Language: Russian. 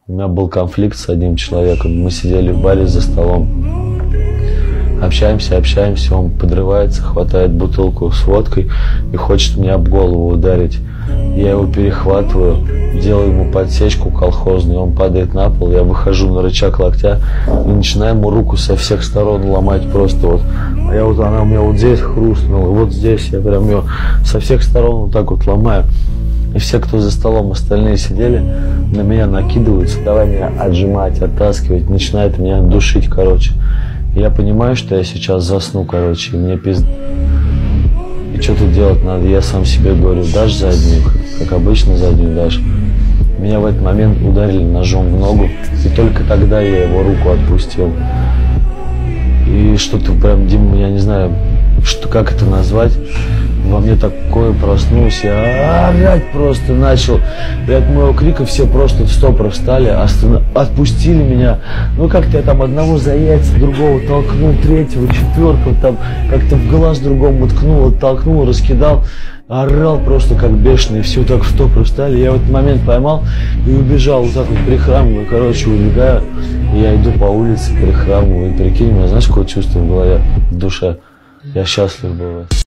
У меня был конфликт с одним человеком. Мы сидели в баре за столом. Общаемся, он подрывается, хватает бутылку с водкой и хочет меня об голову ударить. Я его перехватываю, делаю ему подсечку колхозную, он падает на пол, я выхожу на рычаг локтя и начинаю ему руку со всех сторон ломать просто вот. Она у меня вот здесь хрустнула, вот здесь я прям ее со всех сторон вот так вот ломаю. И все, кто за столом остальные сидели, на меня накидываются, давай меня отжимать, оттаскивать, начинает меня душить, короче. Я понимаю, что я сейчас засну, короче, и мне пизд... И что тут делать надо? Я сам себе говорю, дашь заднюю, как обычно заднюю дашь. Меня в этот момент ударили ножом в ногу, и только тогда я его руку отпустил. И что-то прям, Дима, я не знаю, как это назвать. Во мне такое проснулся, я орать просто начал. И от моего крика все просто в стопор встали, отпустили меня. Ну как-то я там одного за яйца, другого толкнул, третьего, четвертого, там как-то в глаз другому ткнул, оттолкнул, раскидал. Орал просто как бешеный, все так в стопор встали. Я в этот момент поймал и убежал, вот так вот прихрамываю, короче, убегаю. И я иду по улице, прихрамываю, и прикинь, у меня знаешь, какое чувство в голове, в душе? Я счастлив был.